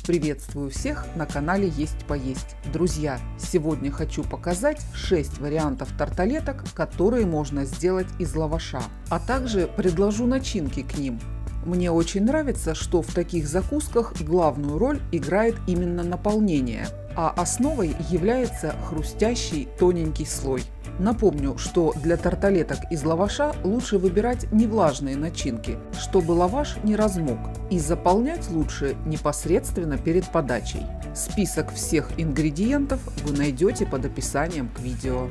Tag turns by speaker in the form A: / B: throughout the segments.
A: Приветствую всех на канале Есть Поесть. Друзья, сегодня хочу показать 6 вариантов тарталеток, которые можно сделать из лаваша, а также предложу начинки к ним. Мне очень нравится, что в таких закусках главную роль играет именно наполнение, а основой является хрустящий тоненький слой. Напомню, что для тарталеток из лаваша лучше выбирать невлажные начинки, чтобы лаваш не размок, и заполнять лучше непосредственно перед подачей. Список всех ингредиентов вы найдете под описанием к видео.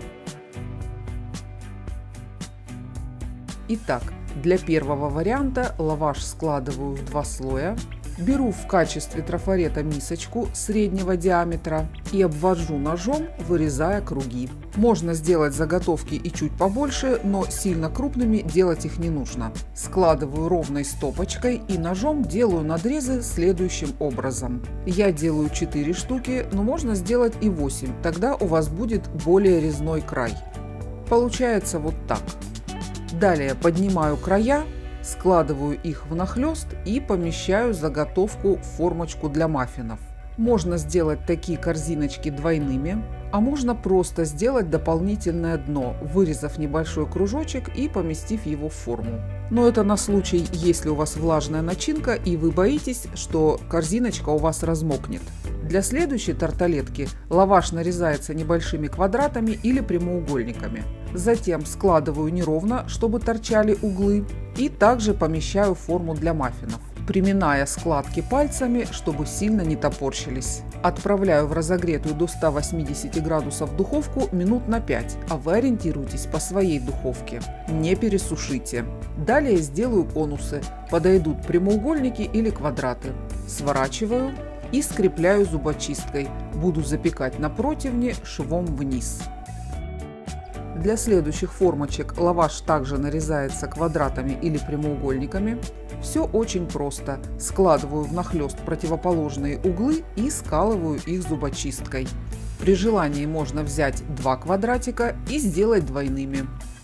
A: Итак, для первого варианта лаваш складываю в 2 слоя. Беру в качестве трафарета мисочку среднего диаметра и обвожу ножом, вырезая круги. Можно сделать заготовки и чуть побольше, но сильно крупными делать их не нужно. Складываю ровной стопочкой и ножом делаю надрезы следующим образом. Я делаю 4 штуки, но можно сделать и 8, тогда у вас будет более резной край. Получается вот так. Далее поднимаю края, складываю их внахлёст и помещаю заготовку в формочку для маффинов. Можно сделать такие корзиночки двойными, а можно просто сделать дополнительное дно, вырезав небольшой кружочек и поместив его в форму. Но это на случай, если у вас влажная начинка и вы боитесь, что корзиночка у вас размокнет. Для следующей тарталетки лаваш нарезается небольшими квадратами или прямоугольниками. Затем складываю неровно, чтобы торчали углы, и также помещаю в форму для маффинов, приминая складки пальцами, чтобы сильно не топорщились. Отправляю в разогретую до 180 градусов духовку минут на 5, а вы ориентируйтесь по своей духовке. Не пересушите. Далее сделаю конусы, подойдут прямоугольники или квадраты. Сворачиваю и скрепляю зубочисткой. Буду запекать на противне швом вниз. Для следующих формочек лаваш также нарезается квадратами или прямоугольниками. Все очень просто. Складываю внахлёст противоположные углы и скалываю их зубочисткой. При желании можно взять 2 квадратика и сделать двойными.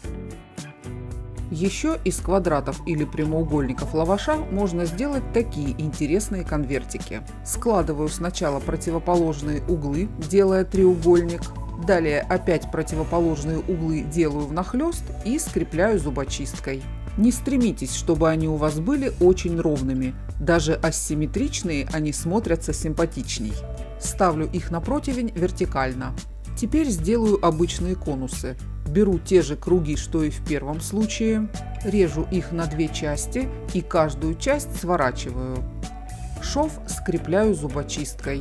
A: Еще из квадратов или прямоугольников лаваша можно сделать такие интересные конвертики. Складываю сначала противоположные углы, делая треугольник. Далее опять противоположные углы делаю внахлёст и скрепляю зубочисткой. Не стремитесь, чтобы они у вас были очень ровными. Даже асимметричные они смотрятся симпатичней. Ставлю их на противень вертикально. Теперь сделаю обычные конусы. Беру те же круги, что и в первом случае. Режу их на 2 части и каждую часть сворачиваю. Шов скрепляю зубочисткой.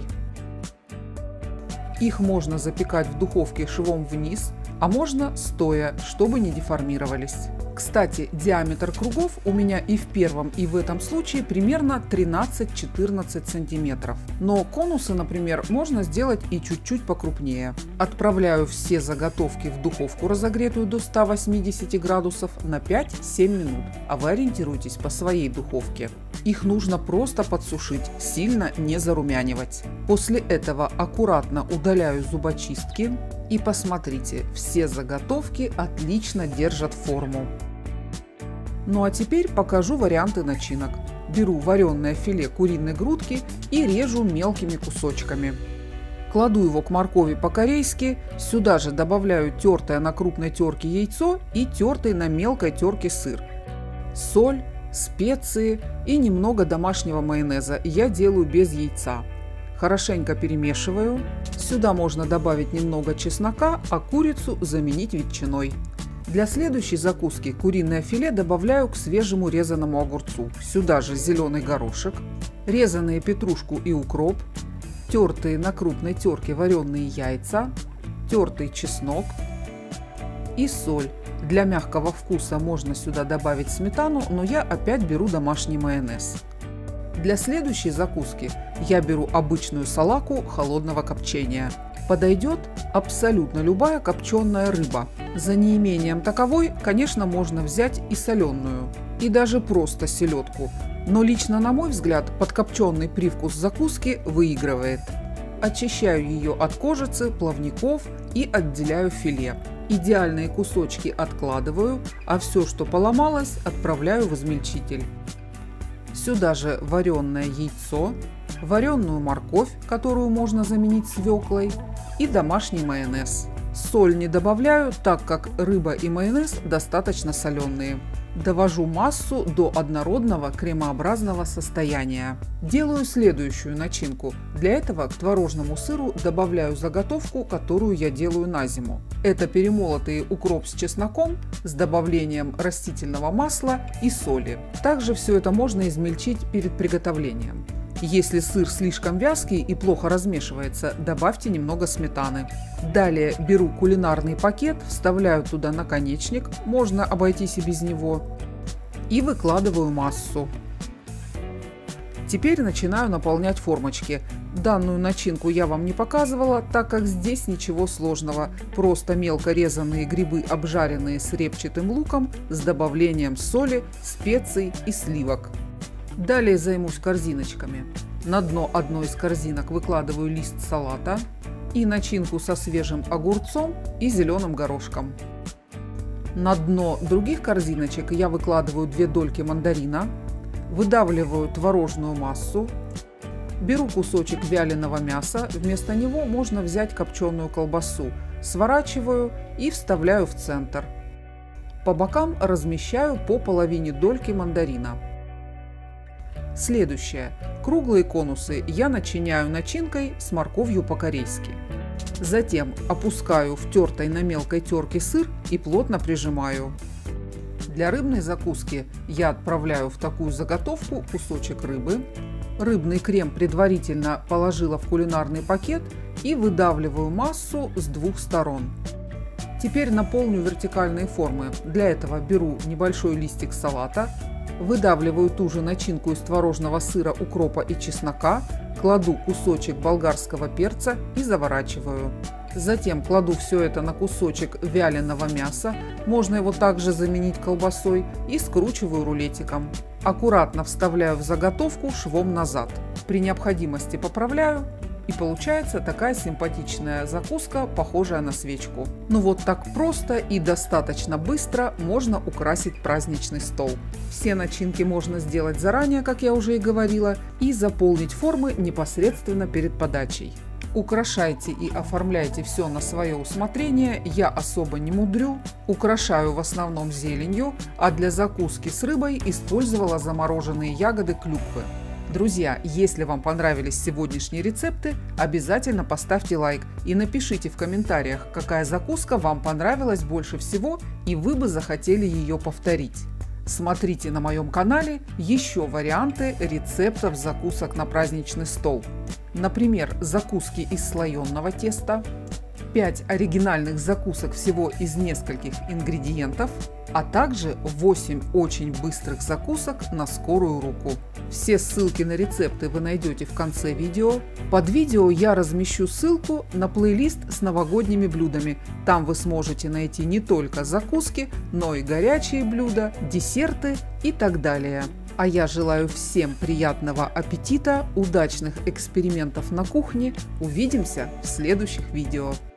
A: Их можно запекать в духовке швом вниз, а можно стоя, чтобы не деформировались. Кстати, диаметр кругов у меня и в первом, и в этом случае примерно 13-14 сантиметров. Но конусы, например, можно сделать и чуть-чуть покрупнее. Отправляю все заготовки в духовку, разогретую до 180 градусов, на 5-7 минут, а вы ориентируйтесь по своей духовке. Их нужно просто подсушить, сильно не зарумянивать. После этого аккуратно удаляю зубочистки. И посмотрите, все заготовки отлично держат форму. Ну а теперь покажу варианты начинок. Беру вареное филе куриной грудки и режу мелкими кусочками. Кладу его к моркови по-корейски, сюда же добавляю тертое на крупной терке яйцо и тертый на мелкой терке сыр. Соль, специи и немного домашнего майонеза. Я делаю без яйца. Хорошенько перемешиваю. Сюда можно добавить немного чеснока, а курицу заменить ветчиной. Для следующей закуски куриное филе добавляю к свежему резаному огурцу. Сюда же зеленый горошек, резаные петрушку и укроп, тертые на крупной терке вареные яйца, тертый чеснок и соль. Для мягкого вкуса можно сюда добавить сметану, но я опять беру домашний майонез. Для следующей закуски я беру обычную салаку холодного копчения. Подойдет абсолютно любая копченая рыба. За неимением таковой, конечно, можно взять и соленую, и даже просто селедку. Но лично на мой взгляд, подкопченный привкус закуски выигрывает. Очищаю ее от кожицы, плавников и отделяю филе. Идеальные кусочки откладываю, а все, что поломалось, отправляю в измельчитель. Сюда же вареное яйцо, вареную морковь, которую можно заменить свеклой, и домашний майонез. Соль не добавляю, так как рыба и майонез достаточно соленые. Довожу массу до однородного кремообразного состояния. Делаю следующую начинку. Для этого к творожному сыру добавляю заготовку, которую я делаю на зиму. Это перемолотый укроп с чесноком с добавлением растительного масла и соли. Также все это можно измельчить перед приготовлением. Если сыр слишком вязкий и плохо размешивается, добавьте немного сметаны. Далее беру кулинарный пакет, вставляю туда наконечник, можно обойтись и без него, и выкладываю массу. Теперь начинаю наполнять формочки. Данную начинку я вам не показывала, так как здесь ничего сложного. Просто мелко резанные грибы, обжаренные с репчатым луком, с добавлением соли, специй и сливок. Далее займусь корзиночками. На дно одной из корзинок выкладываю лист салата и начинку со свежим огурцом и зеленым горошком. На дно других корзиночек я выкладываю 2 дольки мандарина, выдавливаю творожную массу, беру кусочек вяленого мяса, вместо него можно взять копченую колбасу, сворачиваю и вставляю в центр. По бокам размещаю по половине дольки мандарина. Следующее. Круглые конусы я начиняю начинкой с морковью по-корейски. Затем опускаю в тертой на мелкой терке сыр и плотно прижимаю. Для рыбной закуски я отправляю в такую заготовку кусочек рыбы. Рыбный крем предварительно положила в кулинарный пакет и выдавливаю массу с 2 сторон. Теперь наполню вертикальные формы. Для этого беру небольшой листик салата, выдавливаю ту же начинку из творожного сыра, укропа и чеснока, кладу кусочек болгарского перца и заворачиваю. Затем кладу все это на кусочек вяленого мяса, можно его также заменить колбасой, и скручиваю рулетиком. Аккуратно вставляю в заготовку швом назад. При необходимости поправляю. И получается такая симпатичная закуска, похожая на свечку. Ну вот так просто и достаточно быстро можно украсить праздничный стол. Все начинки можно сделать заранее, как я уже и говорила, и заполнить формы непосредственно перед подачей. Украшайте и оформляйте все на свое усмотрение, я особо не мудрю. Украшаю в основном зеленью, а для закуски с рыбой использовала замороженные ягоды клюквы. Друзья, если вам понравились сегодняшние рецепты, обязательно поставьте лайк и напишите в комментариях, какая закуска вам понравилась больше всего и вы бы захотели ее повторить. Смотрите на моем канале еще варианты рецептов закусок на праздничный стол. Например, закуски из слоеного теста, 5 оригинальных закусок всего из нескольких ингредиентов, а также 8 очень быстрых закусок на скорую руку. Все ссылки на рецепты вы найдете в конце видео. Под видео я размещу ссылку на плейлист с новогодними блюдами. Там вы сможете найти не только закуски, но и горячие блюда, десерты и так далее. А я желаю всем приятного аппетита, удачных экспериментов на кухне. Увидимся в следующих видео.